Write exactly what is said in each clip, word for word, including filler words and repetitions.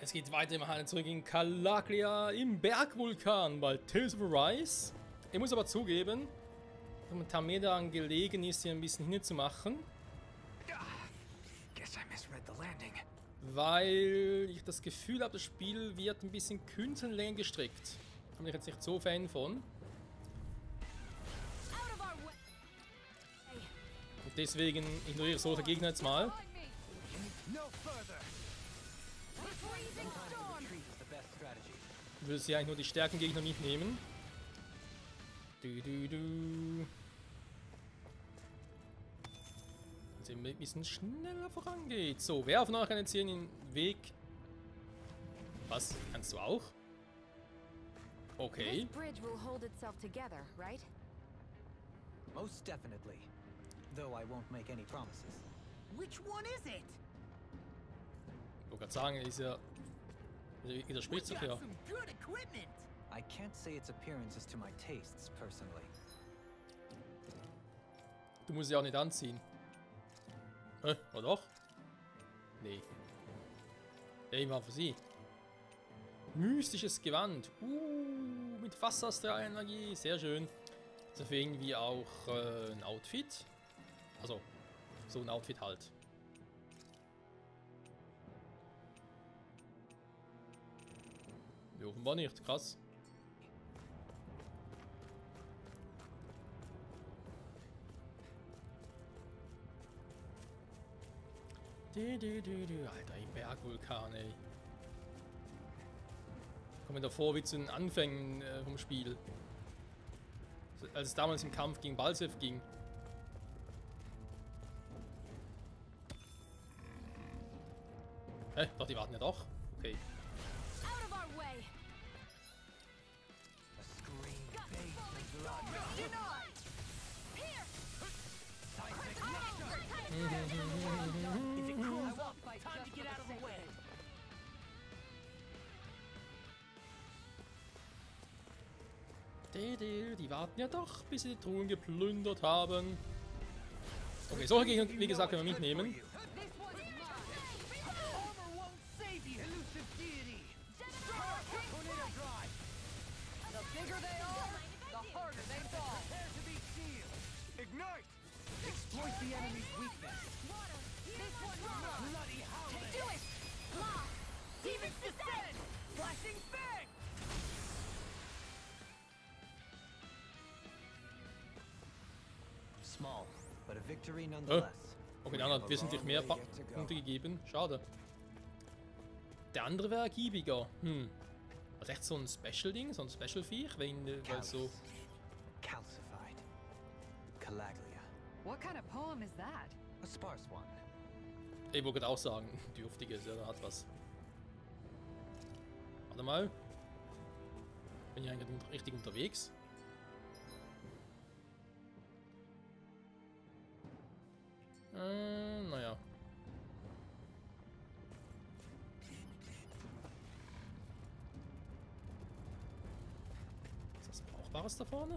Es geht weiter im Hallen zurück in Calaglia im Bergvulkan bei Tales of Arise. Ich muss aber zugeben, momentan mir daran gelegen ist, hier ein bisschen hinzumachen. Weil ich das Gefühl habe, das Spiel wird ein bisschen künstlerlänge gestrickt. Da bin ich jetzt nicht so Fan von. Und deswegen ignoriere ich solche Gegner jetzt mal. Ich will sie eigentlich nur die stärken Gegner mitnehmen. Du, du, du. Also ein bisschen schneller vorangeht. So, wer von euch kann jetzt hier den Weg... Was? Kannst du auch? Okay. Most definitely. Though I won't make any promises. Which one is it? Ich wollte gerade sagen, ist ja... widerspricht sich ja. I can't say its appearance is to my tastes, personally. Du musst sie auch nicht anziehen. Hä? Oder doch? Nee. Ey, mal für sie. Mystisches Gewand. Uh, mit Wasserstrahlenergie. Sehr schön. Das ist irgendwie auch äh, ein Outfit. Also, so ein Outfit halt. Ja, offenbar nicht. Krass. Du, du, du, du. Alter, ein Bergvulkan, ey. Kommt mir da vor wie zu den Anfängen äh, vom Spiel. Als es damals im Kampf gegen Balsev ging. Hä? Doch, die warten ja doch. Okay. Die warten ja doch, bis sie die Truhen geplündert haben. Okay, solche Gegner, wie gesagt, können wir mitnehmen. Ignite! Exploit the enemy's weakness. This one bloody howling. Do it! Blah! Demons descend! Flashing fang! Small, but a victory Äh, nonetheless. okay, der andere hat wesentlich mehr Pa- Punkte gegeben. Schade. Der andere wäre ergiebiger. Hm. Was echt so ein Special-Ding? So ein Special-Viech? Weil weil so... Calcified. Calaglia. What kind of poem is that? A sparse one. Ich wollte auch sagen, dürftiges, ja, da hat was. Warte mal. Bin ich eigentlich unter richtig unterwegs? Äh, naja. Ist das Brauchbares da vorne?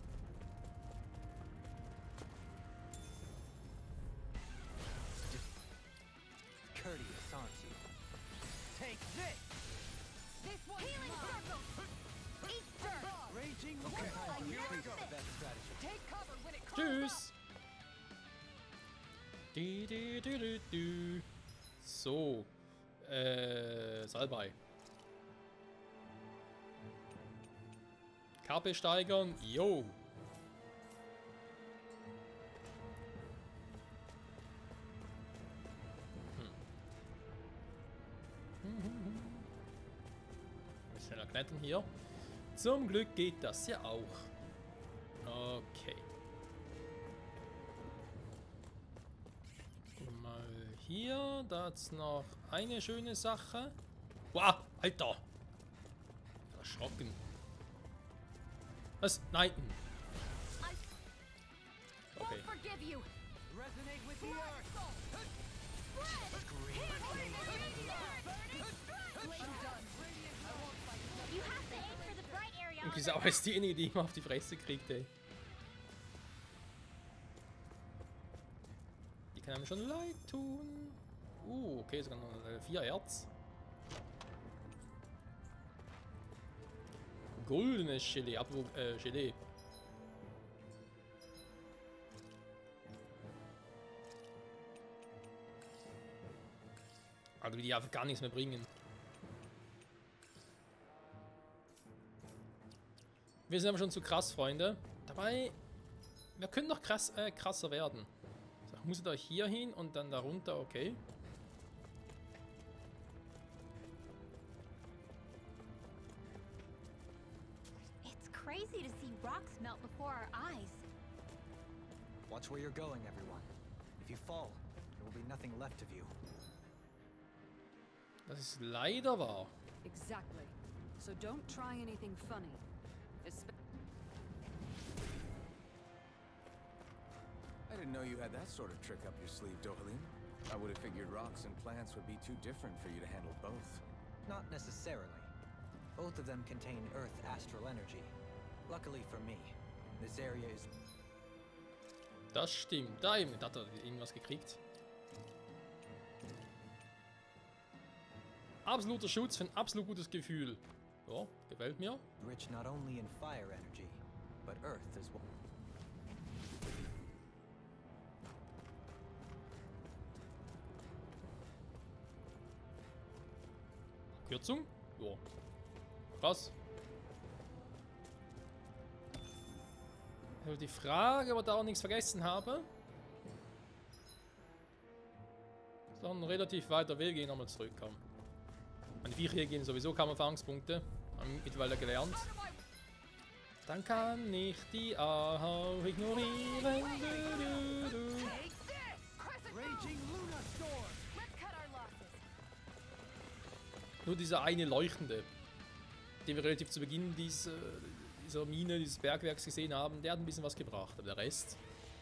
Courteous, aren't you? Take this! This one. Healing circle. Easter. Raging Okay, wind. here I go. Best strategy. Take cover when it calls. Tschüss! Du, du, du, du, du. So. Äh, Salbei. K P steigern. Jo. Schneller klettern hier. Zum Glück geht das ja auch. Okay. Gucken wir mal hier. Da ist noch eine schöne Sache. Wow, Alter! Erschrocken. Was? Nein. Okay. Resonate with the earth. Und die Sau ist diejenige, die immer auf die Fresse kriegt, ey. Die kann einem schon leid tun. Uh, okay, sogar noch äh, vier Herz. goldenes Gelee. Apropos äh, Gelee. Also die einfach gar nichts mehr bringen. Wir sind aber schon zu krass, Freunde. Dabei, wir können noch krass, äh, krasser werden. So, ich muss da hier hin und dann da runter, okay. It's crazy to see rocks melt before our eyes. Watch where you're going, everyone. If you fall, there will be nothing left of you. Das ist leider wahr. Exactly. So don't try anything funny. Espe- I didn't know you had that sort of trick up your sleeve, Dohalim. I would have figured rocks and plants would be too different for you to handle both. Not necessarily. Both of them contain Earth astral energy. Luckily for me, this area is... Das stimmt. Da eben, da hat er irgendwas gekriegt. Absoluter Schutz für ein absolut gutes Gefühl. Ja, gefällt mir. rich not only in fire energy, but Earth as well. Kürzung? Ja. Krass. Also die Frage, ob ich da auch nichts vergessen habe. Ist doch ein relativ weiter Weg, wenn ich nochmal zurückkomme. Meine Viecher hier gehen sowieso kaum Erfahrungspunkte. Haben wir mittlerweile gelernt. Dann kann ich die auch ignorieren. Du, du, du. Nur dieser eine Leuchtende, den wir relativ zu Beginn dieser, dieser Mine, dieses Bergwerks gesehen haben, der hat ein bisschen was gebracht. Aber der Rest...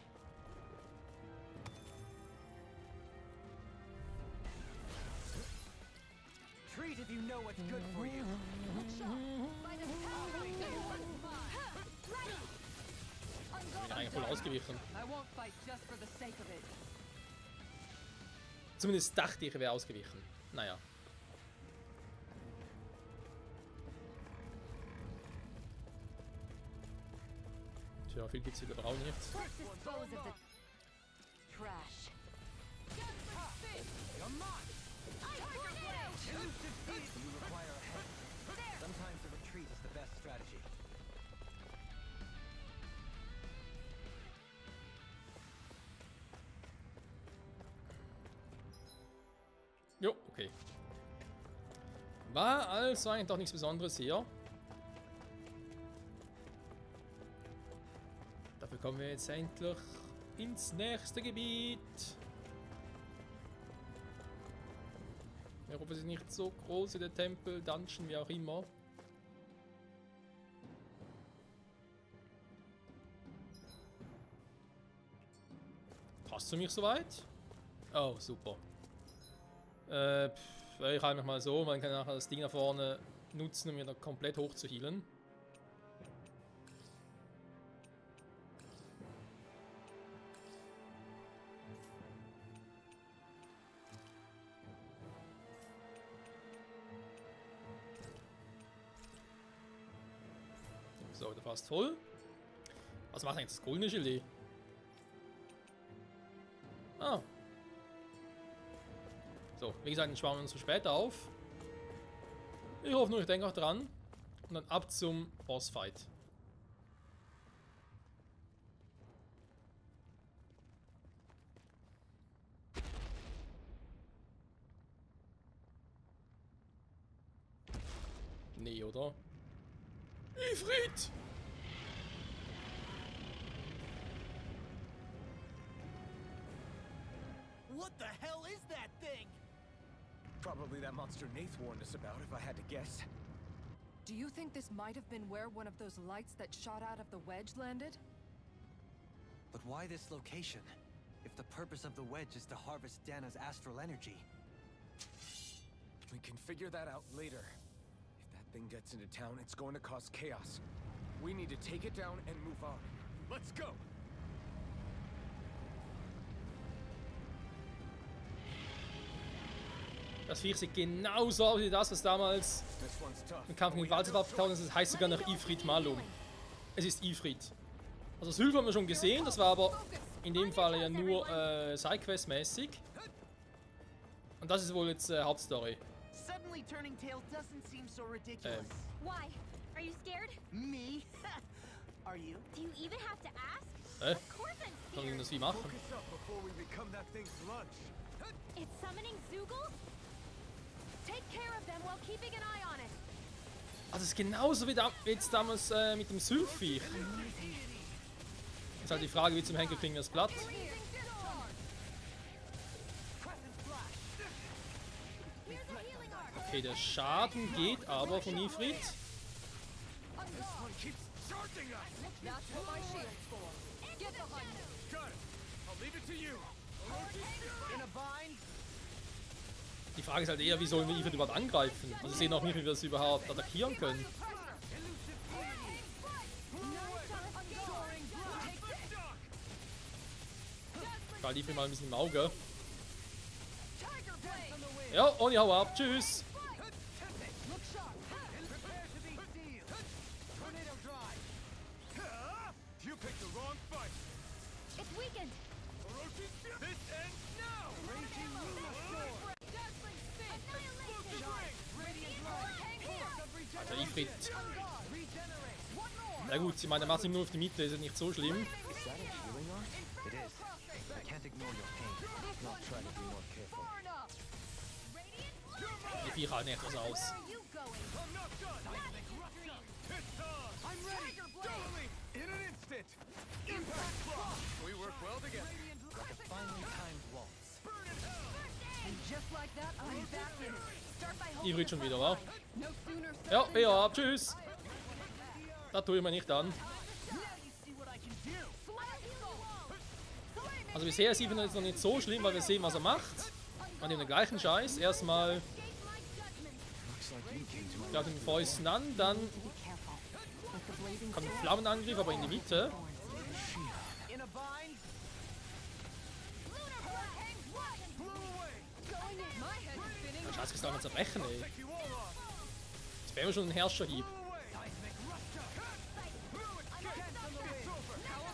Treat if you know what's good for you. Ich bin eigentlich voll ausgewichen. I won't fight just for the sake of it. Zumindest dachte ich, er wäre ausgewichen. Naja. Tja, viel gibt's wieder auch nicht. Let's dispose of the trash. You require a head. Sometimes a retreat is the best strategy. Jo, okay. War also eigentlich doch nichts Besonderes hier. Dafür kommen wir jetzt endlich ins nächste Gebiet. Ich hoffe, es ist nicht so groß wie der Tempel, Dungeon, wie auch immer. Passt für mich soweit? Oh, super. Äh, pff, ich halte mich mal so, man kann nachher das Ding da vorne nutzen, um wieder komplett hoch zu healen. So, der fast voll. Was macht eigentlich das goldene Gelee? Ah. So, wie gesagt, den sparen wir uns für später auf. Ich hoffe nur, ich denke auch dran. Und dann ab zum Bossfight. Nee, oder? Ifrit! What the hell is that thing? Probably that monster Nath warned us about, if I had to guess. Do you think this might have been where one of those lights that shot out of the wedge landed? But why this location? If the purpose of the wedge is to harvest Dana's astral energy. We can figure that out later. If that thing gets into town, it's going to cause chaos. We need to take it down and move on. Let's go! Das Viech sieht genauso aus wie das, was damals This one's tough. im Kampf gegen Walzer aufgetaucht ist. Das heißt sogar noch Ifrit Malum. Es ist Ifrit. Also Sylph haben wir schon gesehen, das war aber in dem Fall ja nur äh, Sidequest-mäßig. Und das ist wohl jetzt äh, Hauptstory. Suddenly turning tail doesn't seem so ridiculous. Ähm, Why? Are you scared? Me? Are you? Do you even have to ask? äh, Of course I'm soll ich scared. das wie machen? Focus up before we become that thing's lunch. It's summoning Zoogle? Take care of them while keeping an eye on it. Also es ist genauso wie da, jetzt damals äh, mit dem Sylph-Viech. Ist halt die Frage, wie zum Henker kriegen wir das Blatt. Using discharge. Here's a healing arc. Okay, der Schaden geht aber von Ifrit. This one keeps charging us. That's what my shield's for. Get behind me. Got it. I'll leave it to you. In a bind? Die Frage ist halt eher, wie sollen wir Ifrit überhaupt angreifen? Also sehen auch nicht, wie wir das überhaupt attackieren können. Weil Ifrit mal ein bisschen im Auge. Ja, Oni, hau ab. Tschüss. Tornado drive. You picked the wrong fight. It's weakened. This ends now. Raging Luna Storm. Dazzling spin. Annihilation. Der Ifrit. Na gut, ich meine, der macht sich nur auf die Mitte, ist ja nicht so schlimm. Is that a healing arc? It is. I can't ignore your pain. I'll try to be more careful. Far enough. Die Viecher halten etwas aus. Where are you going? I'm not done. It's on. I'm ready. Totally. In an instant. Impact block. We work well together. Like a finely timed waltz. And just like that, I'm back in it. Start by holding Ifrit schon wieder, wa? No sooner said Ja, than ja, ab, tschüss. Da tue ich mir nicht an. Now you see what I can do. Also bisher ist Ifrit jetzt noch nicht so schlimm, weil wir sehen, was er macht. Man nimmt den gleichen Scheiß. Erstmal Escape my judgment. Looks like you came to my gleich den Fäusten an, dann kommt ein Flammenangriff, aber in die Mitte. In a bind? Lunar hurricane one. Blew away. going in. My head is spinning. Der Scheiß kann damit zerbrechen, ey. Take you all off. Jetzt wären wir schon ein Herrscherhieb. Blew away. Seismic rupture. Blew it. It's over.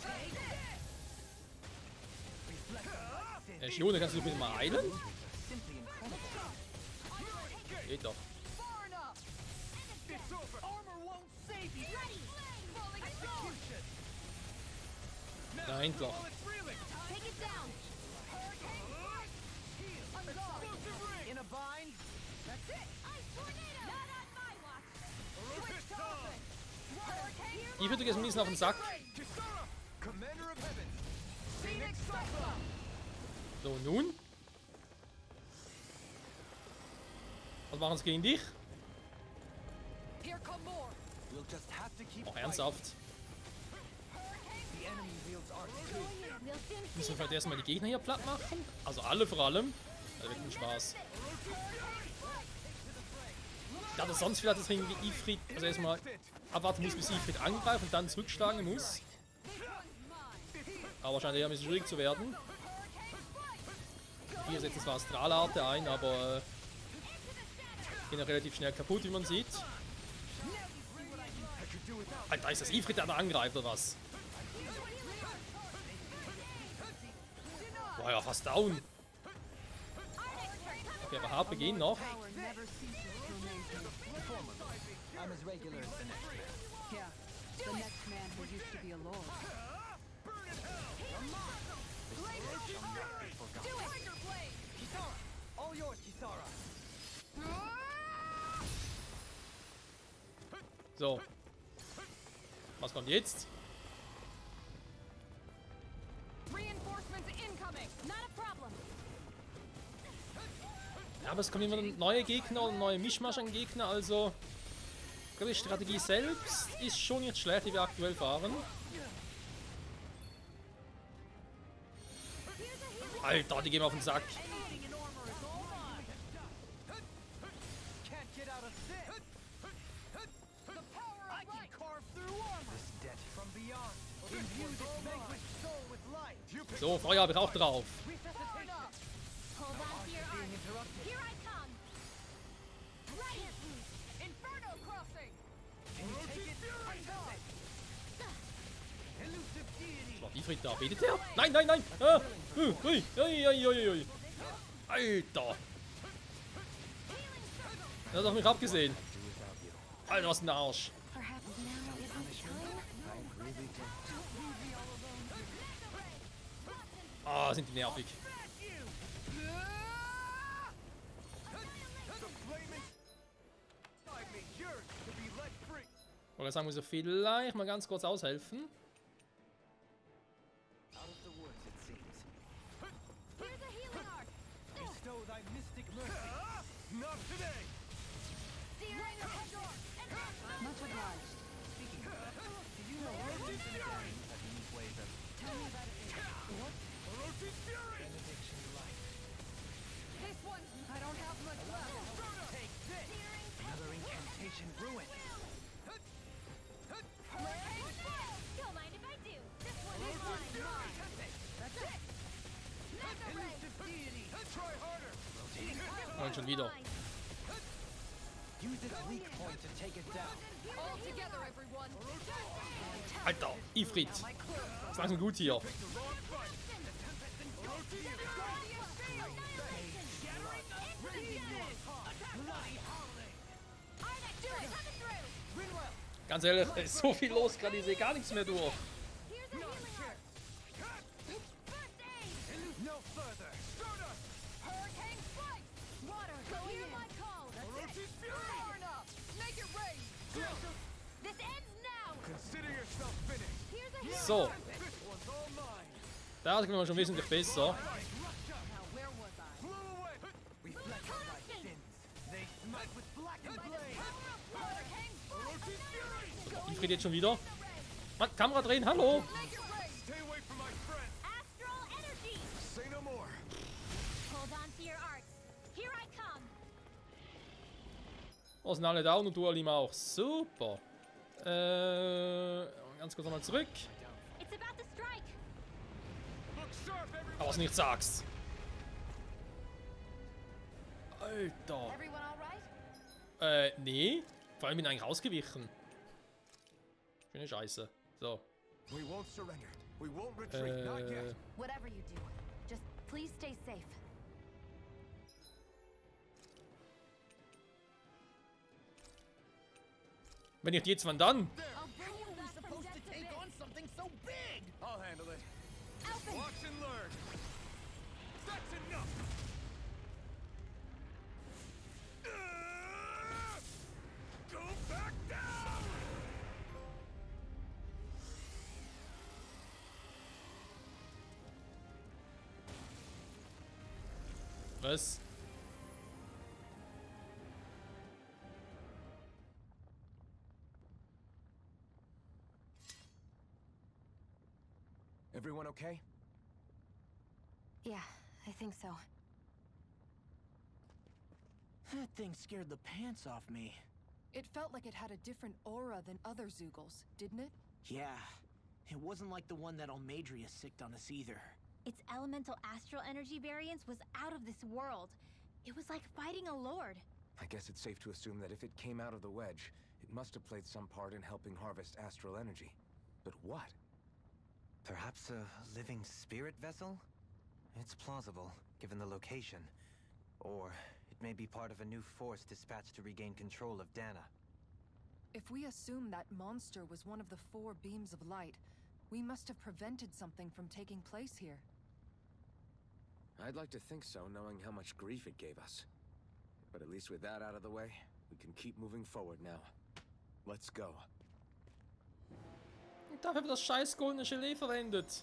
Äh, Shione, kannst du bitte mal heilen? simply incredible. Geht doch. Far enough. It's over. Armor won't save you. Ready. Falling assault. Execution. Na, endlich. While it's reeling. Take it down. Explosive ring. In a bind? That's it. Ice tornado. Not on my watch. It's on. Ifrit, du gehst mir ein bisschen auf den Sack. Kisara. Commander of Heaven. Phoenix Cyclone. So, nun. Was machen sie gegen dich? Here come more. We'll just have to keep Oh, fighting. ernsthaft. The enemy wields arcs too. We'll soon Müssen see wir vielleicht erstmal die Gegner hier platt machen? Also alle vor allem. Das wird ein Spaß. Ich dachte sonst vielleicht deswegen wie Ifrit, also erstmal abwarten muss, bis Ifrit angreift und dann zurückschlagen muss. Aber wahrscheinlich eher ein bisschen schwierig zu werden. Hier setzen zwar Astralarte ein, aber äh, gehen ja relativ schnell kaputt, wie man sieht. Alter, ist das Ifrit, der da angreift oder was? Boah, ja, fast down. Okay, aber H P gehen noch. Power never ceases to amaze me. I'm as regular as the next man. Yeah, the next man who used to be a lord. Kisara. All yours, Kisara. So. Was kommt jetzt? Reinforcements incoming. Not a problem. Ja, aber es kommen immer neue Gegner und neue Mischmasch an Gegner, also ich glaube, die Strategie selbst ist schon nicht schlecht, die wir aktuell fahren. Alter, die gehen mir auf den Sack. Anything in armor is all mine. Can't get out of this. The power I of can light. carve through armor. This debt From beyond. Imbue this vanquished soul with light. So, Feuer habe ich auch drauf. Resuscitation. Hold on to your arms. Here I come. Was macht Ifrit da? Betet er? Nein, nein, nein! Ah, ui, ui, ui, ui, ui, ui. Alter! Er hat auf mich abgesehen. Alter, was ein Arsch. Perhaps now isn't the time? Ah, sind die nervig. Oder sagen wir so, vielleicht mal ganz kurz aushelfen. Out of the woods, it seems. Here's a healing arc! Bestow thy mystic mercy. Not today! Steering a headrock! And Much obliged. Speaking of that, do you know Orochi's Fury has unique ways of Tell me about it. What? Orochi's Fury! benediction life? This one! I don't have much left. Take this! Another incantation ruin. don't mind if I do. This one is mine. That's it. Elusive deity! Try harder! Und schon wieder. Use its weak point to take it down. All together, everyone. Alter, Ifrit. Ist langsam gut hier. Ganz ehrlich, es ist so viel los gerade, ich sehe gar nichts mehr durch. Here's a healing arc. First aid. No further! Stardust! Hurricane strike! Water, Going hear in. my call. That's Orochi's it. Fury! Far enough. Make it rain. This ends now. Consider yourself finished! Here's a healing So, This one's all mine! da ist man schon wesentlich besser. Now, where was I? Flew away! Reflect on thy sins. They smite with blackened blade. hurricane Orochi's Fury! Ifrit jetzt schon wieder. Mann, Kamera drehen, hallo! Make it rain. Stay away from my friend! Astral energy. Say no more! Hold on to your arcs. Here I come. Oh, sind alle down und du Alim auch. Super. Äh, ganz kurz nochmal zurück. It's about to strike. Look sharp, everyone! Aber was du nicht sagst. Alter. Everyone all right? Äh, nee. Vor allem bin ich eigentlich ausgewichen. Schöne Scheiße. So. We won't surrender. We won't retreat. Not Äh, yet. Whatever you do, just please stay safe. wenn nicht jetzt, wann dann? I'll bring you back from death to bed. something so big! I'll handle it. Alphen, Watch and learn! That's enough! Uh, Go back down! Was? Everyone okay? Yeah, I think so. That thing scared the pants off me. It felt like it had a different aura than other Zeugles, didn't it? Yeah, it wasn't like the one that Almadria sicked on us either. Its elemental astral energy variance was out of this world. It was like fighting a lord. I guess it's safe to assume that if it came out of the wedge, it must have played some part in helping harvest astral energy. But what? Perhaps a living spirit vessel? It's plausible, given the location. Or it may be part of a new force dispatched to regain control of Dana. If we assume that monster was one of the four beams of light, we must have prevented something from taking place here. I'd like to think so, knowing how much grief it gave us. But at least with that out of the way, we can keep moving forward now. Let's go. Und dafür wird das scheiß goldene Gelee verwendet.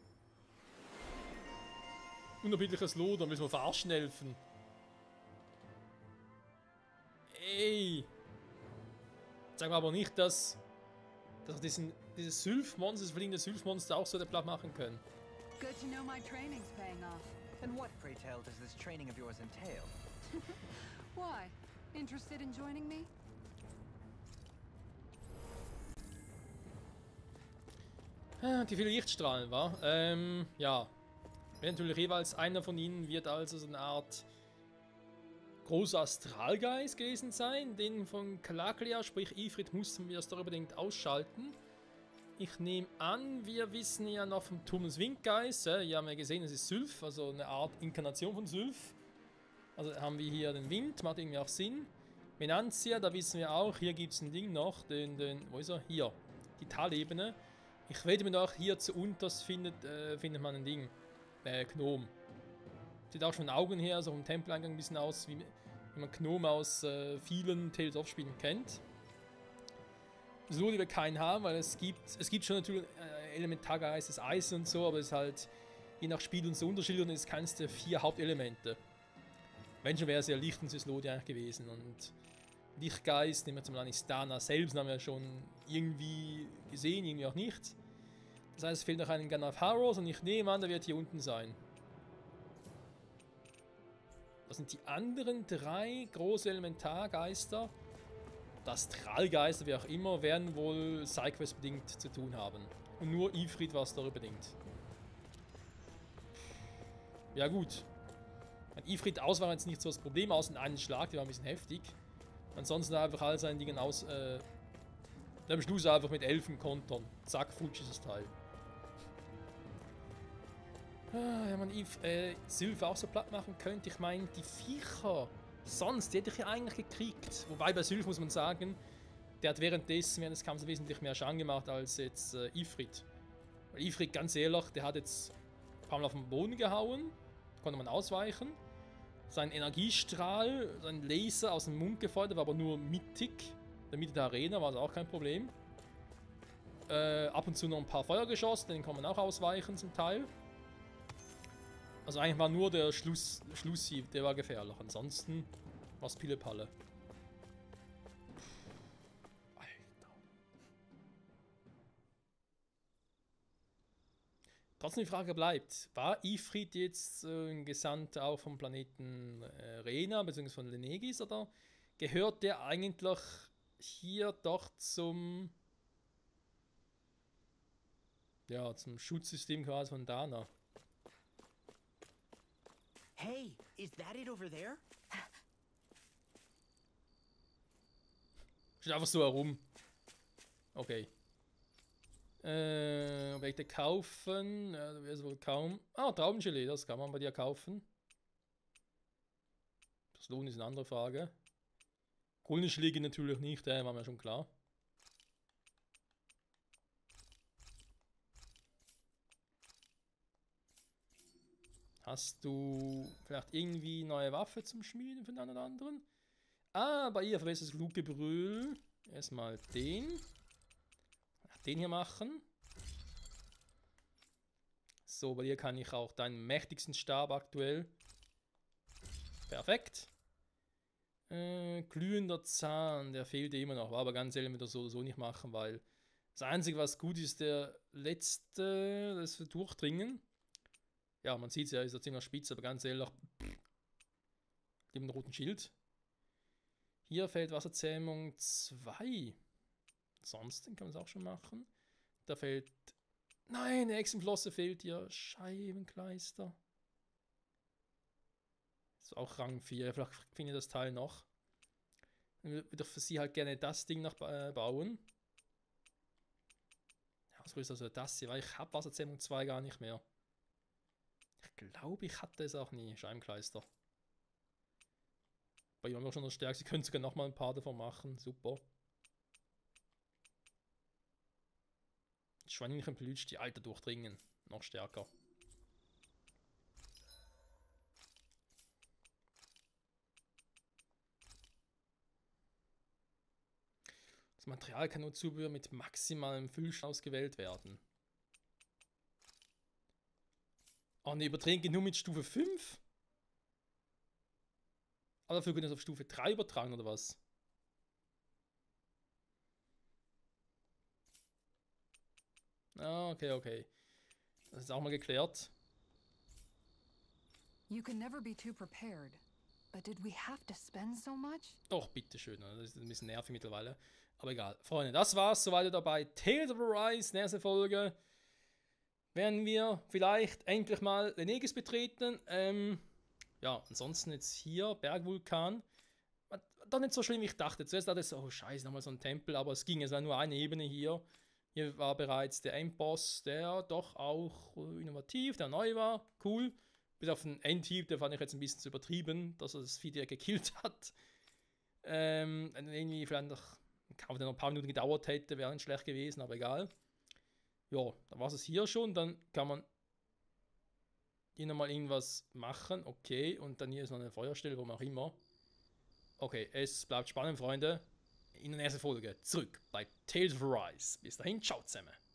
Unerbittliches Loder, müssen wir verarschen helfen. Ey! Sag mal aber nicht, dass, dass wir diesen, dieses Sylph-Monster, das fliegende Sylph-Monster auch so platt machen können. Good to know my training's paying off. And what, pray tell, does this training of yours entail? Why? Interested in joining me? Ah, die vielen Lichtstrahlen, wa? Ähm, ja. Wenn natürlich jeweils einer von ihnen wird also so eine Art großer Astralgeist gewesen sein. Den von Calaglia, sprich Ifrit, mussten wir das darüber ausschalten. Ich nehme an, wir wissen ja noch vom Turm des Windgeist. Ja, hier haben wir gesehen, es ist Sylph, also eine Art Inkarnation von Sylph. Also haben wir hier den Wind, macht irgendwie auch Sinn. Venantia, da wissen wir auch, hier gibt es ein Ding noch, den, den, wo ist er? Hier, die Talebene. Ich wette mir doch, hier zu unterst findet, äh, findet man ein Ding, äh, Gnom. Sieht auch schon von Augen her, so vom Tempeleingang ein bisschen aus, wie, wie man Gnom aus äh, vielen Tales of Spielen kennt. So, die wir keinen haben, weil es gibt, es gibt schon natürlich äh, Elementargeist, das Eis und so, aber es ist halt, je nach Spiel und so unterschiedlich und es ist keines der vier Hauptelemente. Wenn schon wäre es ja Licht und Syslodi eigentlich gewesen und Lichtgeist, nehmen wir zum Beispiel Istana selbst, haben wir ja schon irgendwie gesehen, irgendwie auch nicht. Das heißt, es fehlt noch ein Gun of Harrows und ich nehme an, der wird hier unten sein. Das sind die anderen drei große Elementargeister. Das Astralgeister, wie auch immer, werden wohl Sidequest bedingt zu tun haben. Und nur Ifrit was darüber bedingt. Ja gut. Ein Ifrit aus war jetzt nicht so das Problem, außer in einen Schlag, der war ein bisschen heftig. Ansonsten einfach all seinen Dingen aus, äh, am Schluss einfach mit Elfen kontern. Zack, futsch ist das Teil. Ah, ja, man If, äh, Sylph auch so platt machen könnte. Ich meine, die Viecher, sonst, die hätte ich ja eigentlich gekriegt. Wobei bei Sylph muss man sagen, der hat währenddessen, während des Kampfes wesentlich mehr Schaden gemacht als jetzt äh, Ifrit. Weil Ifrit, ganz ehrlich, der hat jetzt ein paar Mal auf den Boden gehauen, konnte man ausweichen. Sein Energiestrahl, sein Laser aus dem Mund gefeuert, war aber nur mittig. In der Mitte der Arena war das auch kein Problem. Äh, ab und zu noch ein paar Feuergeschosse, den kann man auch ausweichen zum Teil. Also eigentlich war nur der Schluss, Schlusshieb, der war gefährlich. Ansonsten war es Pillepalle. Alter. Trotzdem die Frage bleibt, war Ifrit jetzt äh, ein Gesandter auch vom Planeten äh, Rena bzw. von Lenegis oder gehört der eigentlich hier doch zum ja, zum Schutzsystem quasi von Dana? Hey, is that it over there? Steht einfach so herum. Okay. Äh, Objekte kaufen. Ja, da wäre es wohl kaum. Ah, Traubengelee, das kann man bei dir kaufen. Das Lohn ist eine andere Frage. Kohlenschläge natürlich nicht, der war mir schon klar. Hast du vielleicht irgendwie neue Waffe zum Schmieden für den einen oder anderen? Ah, bei ihr verbessertes Fluggebrüll. Erstmal den. Den hier machen. So, bei dir kann ich auch deinen mächtigsten Stab aktuell. Perfekt. Äh, glühender Zahn, der fehlt immer noch. War aber ganz ehrlich, mit der so oder so nicht machen, weil das Einzige, was gut ist, der letzte, das Durchdringen. Ja, man sieht es ja, ist ja ziemlich spitz, aber ganz ehrlich, lieber einen roten Schild. Hier fällt Wasserzähmung zwei. Ansonsten kann man es auch schon machen. Da fällt... Nein, eine Hexenflosse fehlt hier. Scheibenkleister. Das ist auch Rang vier. Vielleicht finde ich das Teil noch. Dann würde ich für sie halt gerne das Ding noch äh, bauen. Ja, was ist also das hier? Weil ich habe Wasserzähmung zwei gar nicht mehr. Ich glaube, ich hatte es auch nie. Scheibenkleister. Bei ihm haben wir schon das Stärkste. Sie können sogar noch mal ein paar davon machen. Super. Schweinlichen Pelütsch, die Alter durchdringen. Noch stärker. Das Material kann nur Zubehör mit maximalem Füllstand ausgewählt werden. Oh ne, übertragen geht nur mit Stufe fünf? Aber dafür können wir es auf Stufe drei übertragen, oder was? Ah, okay, okay. Das ist auch mal geklärt. You can never be too prepared. But did we have to spend so much? Doch, bitteschön. Das ist ein bisschen nervig mittlerweile. Aber egal. Freunde, das war's. Soweit dabei. Tales of Arise, nächste Folge. Werden wir vielleicht endlich mal Lenegis betreten. Ähm, ja, ansonsten jetzt hier, Bergvulkan. Doch nicht so schlimm, wie ich dachte. Zuerst dachte ich so, oh scheiße, nochmal so ein Tempel. Aber es ging, es war nur eine Ebene hier. Hier war bereits der Endboss, der doch auch innovativ, der neu war. Cool. Bis auf den Endhieb, der fand ich jetzt ein bisschen zu übertrieben, dass er das Vieh direkt gekillt hat. Ähm, irgendwie vielleicht noch, wenn der noch ein paar Minuten gedauert hätte, wäre nicht schlecht gewesen, aber egal. Ja, dann war es hier schon. Dann kann man hier nochmal irgendwas machen. Okay, und dann hier ist noch eine Feuerstelle, wo auch immer. Okay, es bleibt spannend, Freunde. In der nächsten Folge zurück bei Tales of Arise. Bis dahin, ciao zusammen.